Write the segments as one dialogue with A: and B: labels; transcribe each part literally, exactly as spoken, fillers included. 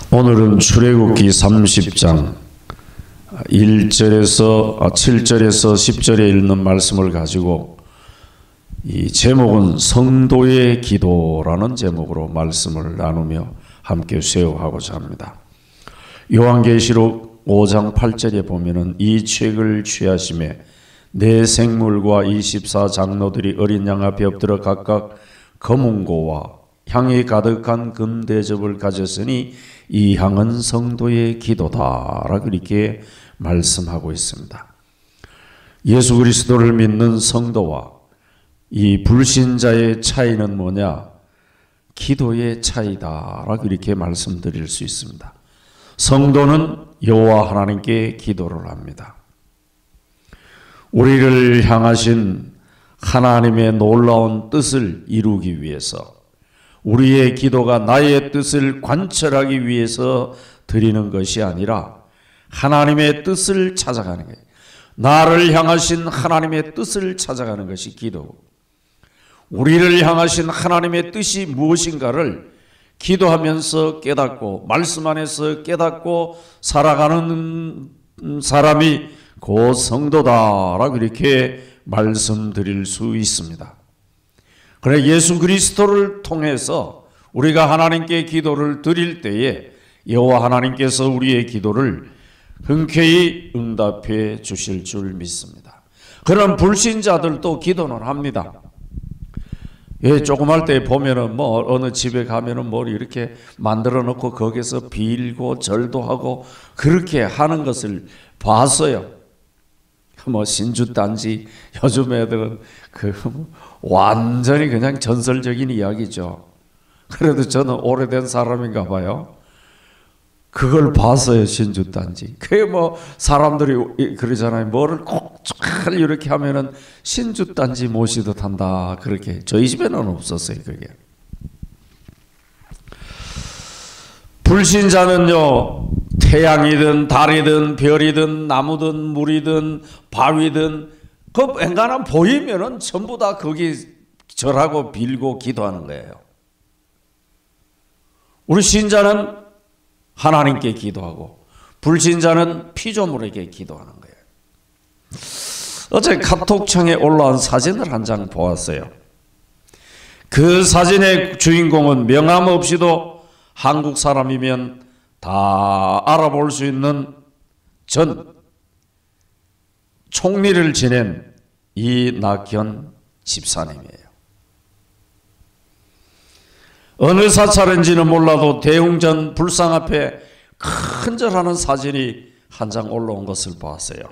A: 오늘은 출애굽기 삼십 장 일 절에서 칠 절에서 십 절에 읽는 말씀을 가지고 이 제목은 성도의 기도라는 제목으로 말씀을 나누며 함께 쇠어하고자 합니다. 요한계시록 오 장 팔 절에 보면은 이 책을 취하심에 네 생물과 이십사 장로들이 어린 양 앞에 엎드려 각각 검은고와 향이 가득한 금대접을 가졌으니 이 향은 성도의 기도다라고 이렇게 말씀하고 있습니다. 예수 그리스도를 믿는 성도와 이 불신자의 차이는 뭐냐? 기도의 차이다라고 이렇게 말씀드릴 수 있습니다. 성도는 여호와 하나님께 기도를 합니다. 우리를 향하신 하나님의 놀라운 뜻을 이루기 위해서, 우리의 기도가 나의 뜻을 관철하기 위해서 드리는 것이 아니라 하나님의 뜻을 찾아가는 거예요. 나를 향하신 하나님의 뜻을 찾아가는 것이 기도고, 우리를 향하신 하나님의 뜻이 무엇인가를 기도하면서 깨닫고 말씀 안에서 깨닫고 살아가는 사람이 그 성도다라고 이렇게 말씀드릴 수 있습니다. 그래, 예수 그리스도를 통해서 우리가 하나님께 기도를 드릴 때에 여호와 하나님께서 우리의 기도를 흔쾌히 응답해 주실 줄 믿습니다. 그런 불신자들도 기도는 합니다. 예, 조그만 때 보면은 뭐 어느 집에 가면은 뭘 이렇게 만들어 놓고 거기서 빌고 절도 하고 그렇게 하는 것을 봤어요. 뭐 신주단지, 요즘 애들은 그 완전히 그냥 전설적인 이야기죠. 그래도 저는 오래된 사람인가 봐요. 그걸 봤어요, 신주단지. 그게 뭐 사람들이 그러잖아요. 뭐를 꼭 잘 이렇게 하면은 신주단지 모시듯 한다. 그렇게 저희 집에는 없었어요, 그게. 불신자는요, 태양이든 달이든 별이든 나무든 물이든 바위든 그 엔간한 보이면은 전부 다 거기 절하고 빌고 기도하는 거예요. 우리 신자는 하나님께 기도하고 불신자는 피조물에게 기도하는 거예요. 어제 카톡창에 올라온 사진을 한 장 보았어요. 그 사진의 주인공은 명함 없이도 한국 사람이면 다 알아볼 수 있는 전 총리를 지낸 이낙연 집사님이에요. 어느 사찰인지는 몰라도 대웅전 불상 앞에 큰절하는 사진이 한 장 올라온 것을 보았어요.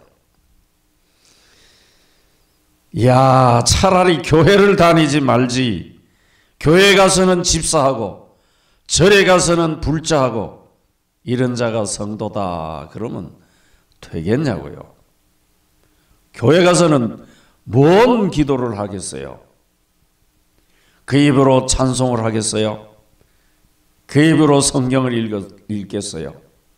A: 야, 차라리 교회를 다니지 말지, 교회 가서는 집사하고 절에 가서는 불자하고 이런 자가 성도다 그러면 되겠냐고요. 교회 가서는 뭔 기도를 하겠어요? 그 입으로 찬송을 하겠어요? 그 입으로 성경을 읽, 읽겠어요?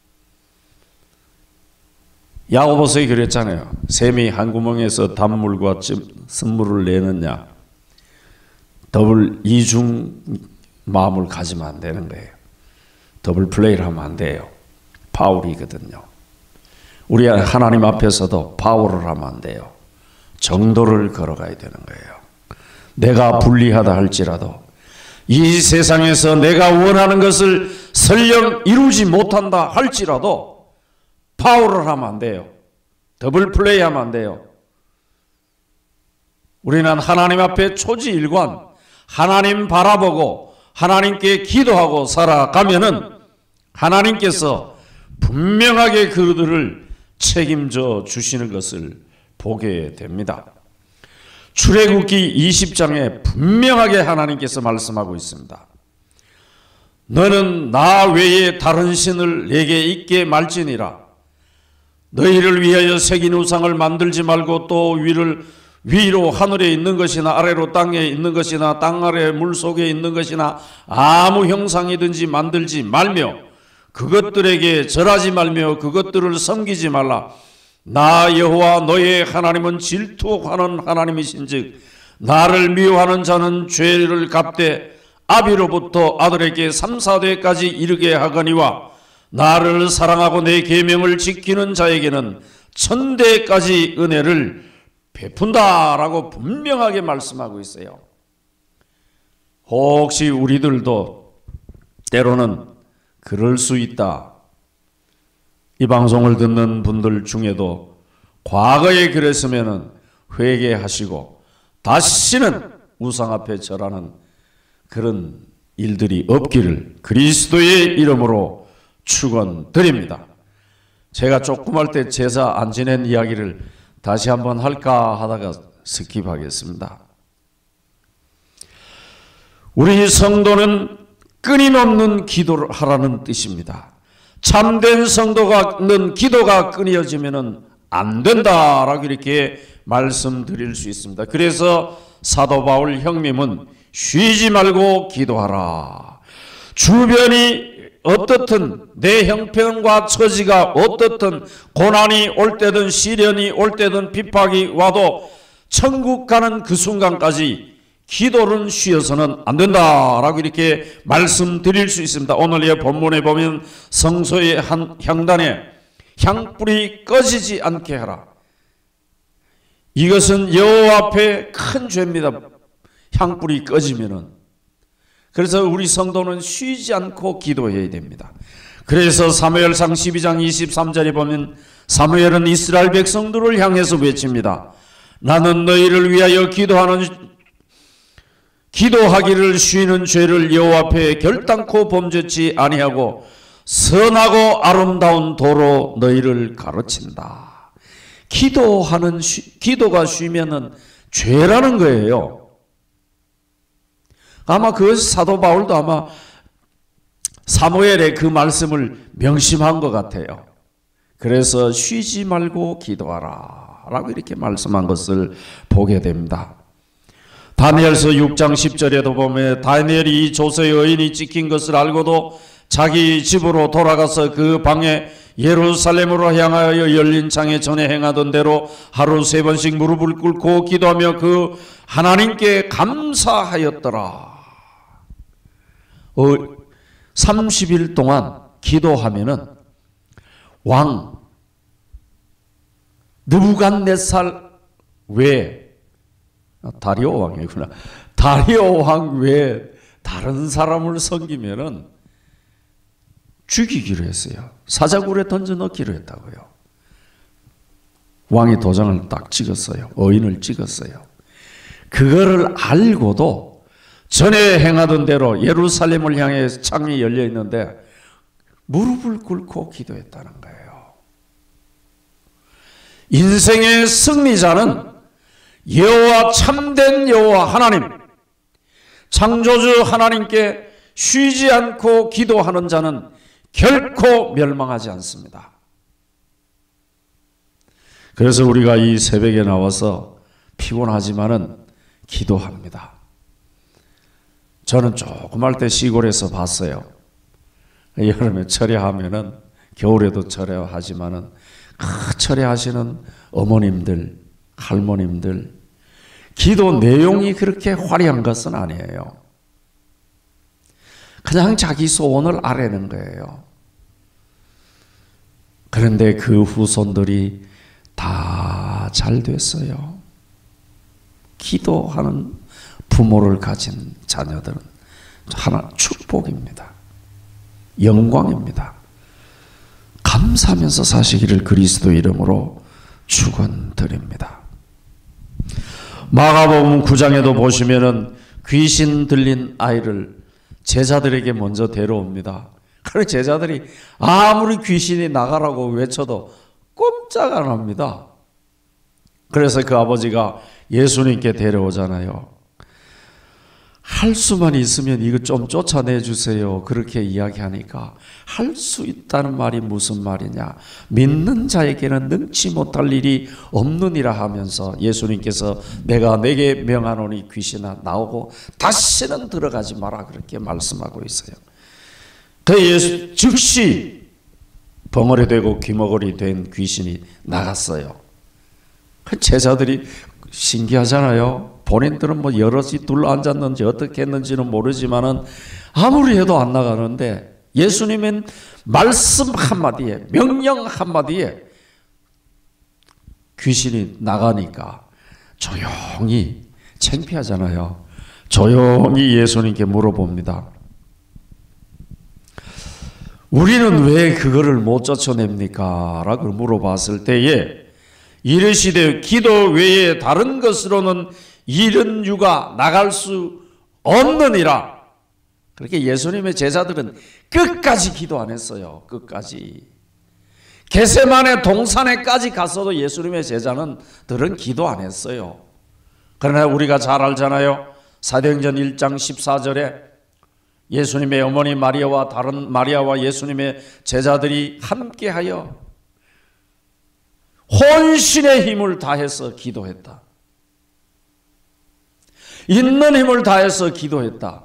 A: 야고보서에 그랬잖아요. 샘이 한 구멍에서 단물과 쓴물을 내느냐, 더블 이중 마음을 가지면 안 되는 거예요. 더블 플레이를 하면 안 돼요. 파울이거든요. 우리 하나님 앞에서도 파울을 하면 안 돼요. 정도를 걸어가야 되는 거예요. 내가 불리하다 할지라도, 이 세상에서 내가 원하는 것을 설령 이루지 못한다 할지라도 파울을 하면 안 돼요. 더블 플레이 하면 안 돼요. 우리는 하나님 앞에 초지일관, 하나님 바라보고 하나님께 기도하고 살아가면은 하나님께서 분명하게 그들을 책임져 주시는 것을 보게 됩니다. 출애굽기 이십 장에 분명하게 하나님께서 말씀하고 있습니다. 너는 나 외에 다른 신을 내게 있게 말지니라. 너희를 위하여 새긴 우상을 만들지 말고 또 위를 위로 하늘에 있는 것이나 아래로 땅에 있는 것이나 땅 아래 물속에 있는 것이나 아무 형상이든지 만들지 말며 그것들에게 절하지 말며 그것들을 섬기지 말라. 나 여호와 너의 하나님은 질투하는 하나님이신즉 나를 미워하는 자는 죄를 갚되 아비로부터 아들에게 삼사대까지 이르게 하거니와 나를 사랑하고 내 계명을 지키는 자에게는 천대까지 은혜를 베푼다라고 분명하게 말씀하고 있어요. 혹시 우리들도 때로는 그럴 수 있다. 이 방송을 듣는 분들 중에도 과거에 그랬으면 회개하시고 다시는 우상 앞에 절하는 그런 일들이 없기를 그리스도의 이름으로 축원드립니다. 제가 조그말 때 제사 안 지낸 이야기를 다시 한번 할까 하다가 스킵하겠습니다. 우리 성도는 끊임없는 기도를 하라는 뜻입니다. 참된 성도가는 기도가 끊어지면 안 된다라고 이렇게 말씀드릴 수 있습니다. 그래서 사도 바울 형님은 쉬지 말고 기도하라. 주변이 어떻든 내 형편과 처지가 어떻든 고난이 올 때든 시련이 올 때든 핍박이 와도 천국 가는 그 순간까지 기도는 쉬어서는 안 된다라고 이렇게 말씀드릴 수 있습니다. 오늘의 본문에 보면 성소의 한 향단에 향불이 꺼지지 않게 하라. 이것은 여호와 앞에 큰 죄입니다. 향불이 꺼지면은. 그래서 우리 성도는 쉬지 않고 기도해야 됩니다. 그래서 사무엘상 십이 장 이십삼 절에 보면 사무엘은 이스라엘 백성들을 향해서 외칩니다. 나는 너희를 위하여 기도하는 기도하기를 쉬는 죄를 여호와 앞에 결단코 범죄치 아니하고 선하고 아름다운 도로 너희를 가르친다. 기도하는 쉬, 기도가 쉬면은 죄라는 거예요. 아마 그 사도 바울도 아마 사무엘의 그 말씀을 명심한 것 같아요. 그래서 쉬지 말고 기도하라 라고 이렇게 말씀한 것을 보게 됩니다. 다니엘서 육 장 십 절에도 보면 다니엘이 이 조세의 여인이 찍힌 것을 알고도 자기 집으로 돌아가서 그 방에 예루살렘으로 향하여 열린 창에 전에 행하던 대로 하루 세 번씩 무릎을 꿇고 기도하며 그 하나님께 감사하였더라. 어, 삼십 일 동안 기도하면은 왕 느부갓네살 외에 다리오 왕이구나. 다리오 왕 외에 다른 사람을 섬기면은 죽이기로 했어요. 사자굴에 던져 넣기로 했다고요. 왕이 도장을 딱 찍었어요. 어인을 찍었어요. 그거를 알고도 전에 행하던 대로 예루살렘을 향해 창이 열려 있는데 무릎을 꿇고 기도했다는 거예요. 인생의 승리자는 여호와 참된 여호와 하나님, 창조주 하나님께 쉬지 않고 기도하는 자는 결코 멸망하지 않습니다. 그래서 우리가 이 새벽에 나와서 피곤하지만은 기도합니다. 저는 조금 할 때 시골에서 봤어요. 여름에 철야하면은 겨울에도 철야하지만은 그 철야하시는 어머님들, 할머님들 기도 내용이 그렇게 화려한 것은 아니에요. 그냥 자기 소원을 아뢰는 거예요. 그런데 그 후손들이 다 잘 됐어요. 기도하는 부모를 가진 자녀들은 하나 축복입니다. 영광입니다. 감사하면서 사시기를 그리스도 이름으로 축원드립니다. 마가복음 구 장에도 보시면은 귀신 들린 아이를 제자들에게 먼저 데려옵니다. 그래 제자들이 아무리 귀신이 나가라고 외쳐도 꼼짝 안 합니다. 그래서 그 아버지가 예수님께 데려오잖아요. 할 수만 있으면 이거 좀 쫓아내 주세요. 그렇게 이야기하니까 할 수 있다는 말이 무슨 말이냐. 믿는 자에게는 능치 못할 일이 없느니라 하면서 예수님께서 내가 내게 명하노니 귀신아 나오고 다시는 들어가지 마라 그렇게 말씀하고 있어요. 그 예수 즉시 벙어리 되고 귀머거리 된 귀신이 나갔어요. 그 제자들이 신기하잖아요. 본인들은 뭐 여럿이 둘러 앉았는지 어떻게 했는지는 모르지만은 아무리 해도 안 나가는데 예수님은 말씀 한마디에, 명령 한마디에 귀신이 나가니까 조용히, 창피하잖아요. 조용히 예수님께 물어봅니다. 우리는 왜 그거를 못 쫓아냅니까? 라고 물어봤을 때에 이르시되 기도 외에 다른 것으로는 이런 유가 나갈 수 없느니라. 그렇게 예수님의 제자들은 끝까지 기도 안 했어요. 끝까지. 겟세마네 동산에까지 갔어도 예수님의 제자는 들은 기도 안 했어요. 그러나 우리가 잘 알잖아요. 사도행전 일 장 십사 절에 예수님의 어머니 마리아와 다른 마리아와 예수님의 제자들이 함께하여 혼신의 힘을 다해서 기도했다. 있는 힘을 다해서 기도했다.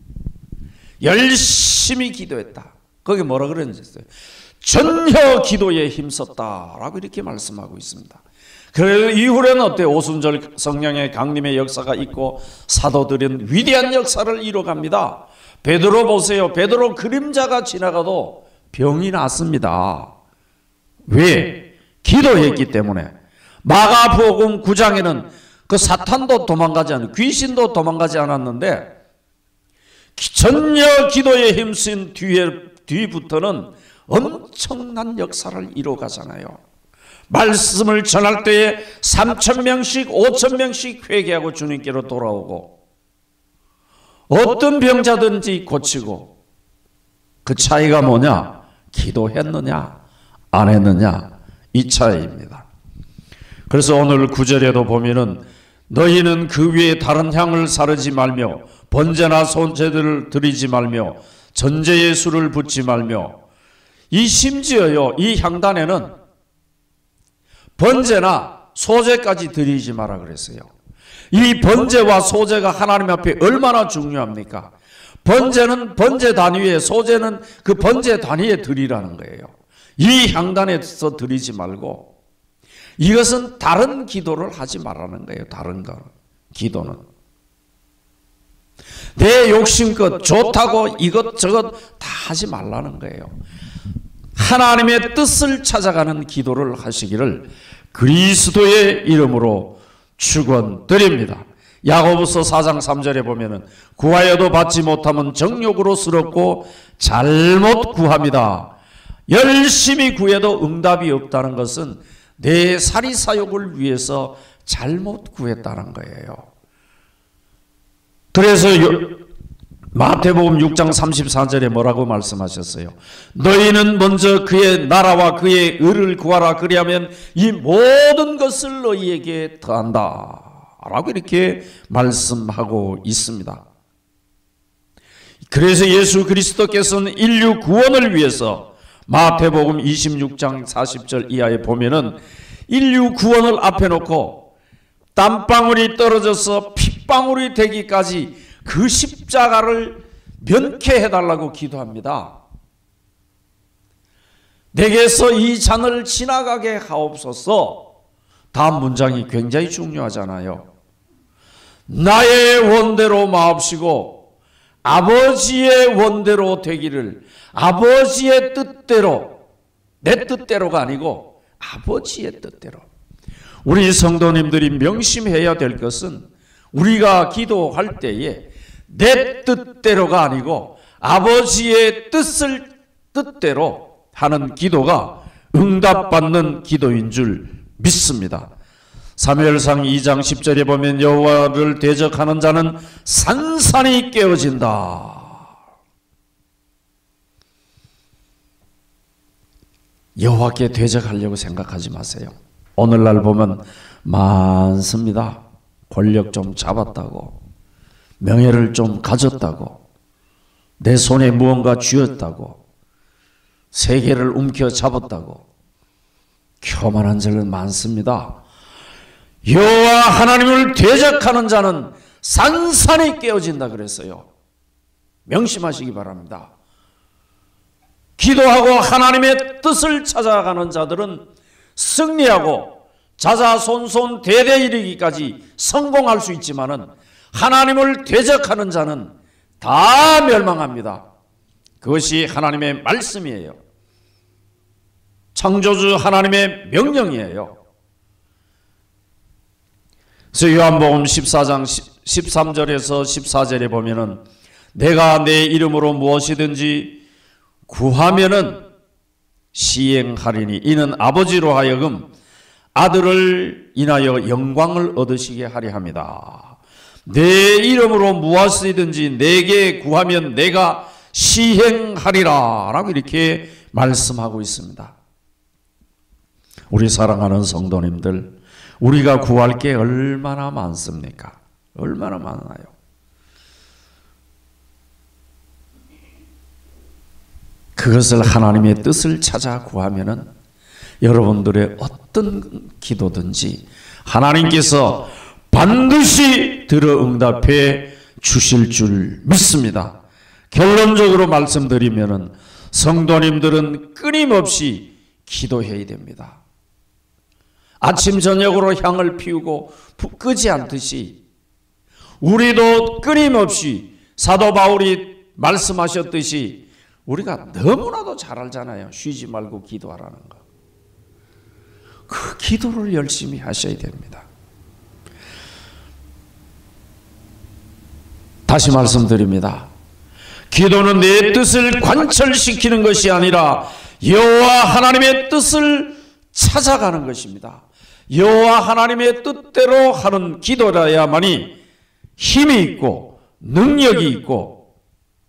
A: 열심히 기도했다. 거기 뭐라 그랬는지 전혀 기도에 힘썼다라고 이렇게 말씀하고 있습니다. 그 이후에는 어때요? 오순절 성령의 강림의 역사가 있고 사도들은 위대한 역사를 이뤄갑니다. 베드로 보세요. 베드로 그림자가 지나가도 병이 났습니다. 왜? 기도했기 때문에. 마가복음 구 장에는 그 사탄도 도망가지 않았고 귀신도 도망가지 않았는데 전혀 기도에 힘쓴 뒤에, 뒤부터는 엄청난 역사를 이뤄가잖아요. 말씀을 전할 때에 삼천 명씩 오천 명씩 회개하고 주님께로 돌아오고 어떤 병자든지 고치고 그 차이가 뭐냐? 기도했느냐 안 했느냐 이 차이입니다. 그래서 오늘 구 절에도 보면은 너희는 그 위에 다른 향을 사르지 말며 번제나 손제들을 드리지 말며 전제의 술을 붓지 말며 이 심지어요 이 향단에는 번제나 소제까지 드리지 마라 그랬어요. 이 번제와 소제가 하나님 앞에 얼마나 중요합니까? 번제는 번제 단위에 소제는 그 번제 단위에 드리라는 거예요. 이 향단에서 드리지 말고 이것은 다른 기도를 하지 말라는 거예요. 다른 거 기도는 내 욕심껏 좋다고 이것저것 다 하지 말라는 거예요. 하나님의 뜻을 찾아가는 기도를 하시기를 그리스도의 이름으로 축원드립니다. 야고보서 사 장 삼 절에 보면은 구하여도 받지 못하면 정욕으로 스럽고 잘못 구합니다. 열심히 구해도 응답이 없다는 것은 내 사리사욕을 위해서 잘못 구했다는 거예요. 그래서 마태복음 육 장 삼십사 절에 뭐라고 말씀하셨어요? 너희는 먼저 그의 나라와 그의 의를 구하라. 그리하면 이 모든 것을 너희에게 더한다 라고 이렇게 말씀하고 있습니다. 그래서 예수 그리스도께서는 인류 구원을 위해서 마태복음 이십육 장 사십 절 이하에 보면은 인류 구원을 앞에 놓고 땀방울이 떨어져서 핏방울이 되기까지 그 십자가를 면케해달라고 기도합니다. 내게서 이 잔을 지나가게 하옵소서. 다음 문장이 굉장히 중요하잖아요. 나의 원대로 마옵시고 아버지의 원대로 되기를. 아버지의 뜻대로, 내 뜻대로가 아니고 아버지의 뜻대로. 우리 성도님들이 명심해야 될 것은 우리가 기도할 때에 내 뜻대로가 아니고 아버지의 뜻을 뜻대로 하는 기도가 응답받는 기도인 줄 믿습니다. 사무엘상 이 장 십 절에 보면 여호와를 대적하는 자는 산산이 깨어진다. 여호와께 대적하려고 생각하지 마세요. 오늘날 보면 많습니다. 권력 좀 잡았다고, 명예를 좀 가졌다고, 내 손에 무언가 쥐었다고, 세계를 움켜 잡았다고 교만한 자는 많습니다. 여호와 하나님을 대적하는 자는 산산이 깨어진다 그랬어요. 명심하시기 바랍니다. 기도하고 하나님의 뜻을 찾아가는 자들은 승리하고 자자손손 대대 이르기까지 성공할 수 있지만은 하나님을 대적하는 자는 다 멸망합니다. 그것이 하나님의 말씀이에요. 창조주 하나님의 명령이에요. 그래서 요한복음 십사 장 십삼 절에서 십사 절에 보면은 내가 내 이름으로 무엇이든지 구하면은 시행하리니 이는 아버지로 하여금 아들을 인하여 영광을 얻으시게 하려 합니다. 내 이름으로 무엇이든지 내게 구하면 내가 시행하리라 라고 이렇게 말씀하고 있습니다. 우리 사랑하는 성도님들, 우리가 구할 게 얼마나 많습니까? 얼마나 많아요. 그것을 하나님의 뜻을 찾아 구하면은 여러분들의 어떤 기도든지 하나님께서 반드시 들어 응답해 주실 줄 믿습니다. 결론적으로 말씀드리면은 성도님들은 끊임없이 기도해야 됩니다. 아침 저녁으로 향을 피우고 끄지 않듯이 우리도 끊임없이 사도 바울이 말씀하셨듯이 우리가 너무나도 잘 알잖아요. 쉬지 말고 기도하라는 거. 그 기도를 열심히 하셔야 됩니다. 다시 말씀드립니다. 기도는 내 뜻을 관철시키는 것이 아니라 여호와 하나님의 뜻을 찾아가는 것입니다. 여호와 하나님의 뜻대로 하는 기도라야만이 힘이 있고 능력이 있고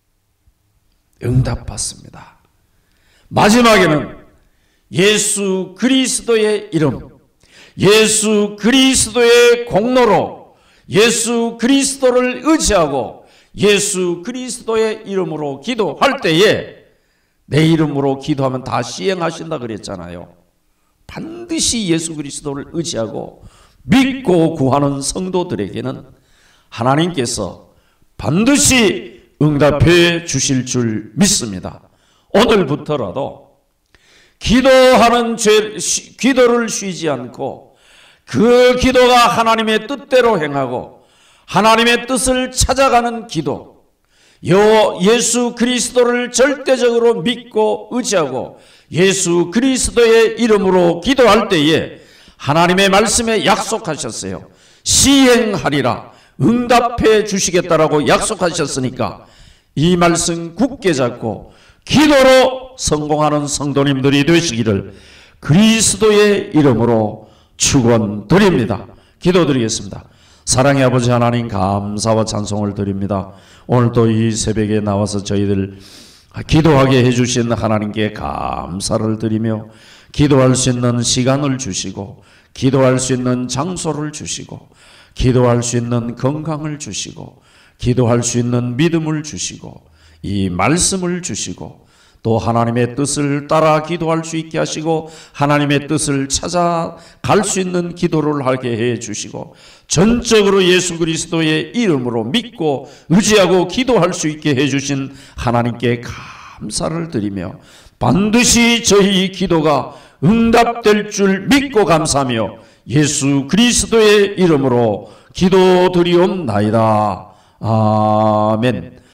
A: 응답받습니다. 마지막에는 예수 그리스도의 이름, 예수 그리스도의 공로로 예수 그리스도를 의지하고 예수 그리스도의 이름으로 기도할 때에 내 이름으로 기도하면 다 시행하신다 그랬잖아요. 반드시 예수 그리스도를 의지하고 믿고 구하는 성도들에게는 하나님께서 반드시 응답해 주실 줄 믿습니다. 오늘부터라도 기도하는 죄, 쉬, 기도를 쉬지 않고 그 기도가 하나님의 뜻대로 행하고 하나님의 뜻을 찾아가는 기도, 여 예수 그리스도를 절대적으로 믿고 의지하고 예수 그리스도의 이름으로 기도할 때에 하나님의 말씀에 약속하셨어요. 시행하리라, 응답해 주시겠다라고 약속하셨으니까 이 말씀 굳게 잡고 기도로 성공하는 성도님들이 되시기를 그리스도의 이름으로 축원드립니다. 기도드리겠습니다. 사랑의 아버지 하나님, 감사와 찬송을 드립니다. 오늘도 이 새벽에 나와서 저희들 기도하게 해주신 하나님께 감사를 드리며 기도할 수 있는 시간을 주시고 기도할 수 있는 장소를 주시고 기도할 수 있는 건강을 주시고 기도할 수 있는 믿음을 주시고 이 말씀을 주시고 또 하나님의 뜻을 따라 기도할 수 있게 하시고 하나님의 뜻을 찾아갈 수 있는 기도를 하게 해 주시고 전적으로 예수 그리스도의 이름으로 믿고 의지하고 기도할 수 있게 해 주신 하나님께 감사를 드리며 반드시 저희 기도가 응답될 줄 믿고 감사하며 예수 그리스도의 이름으로 기도드리옵나이다. 아멘.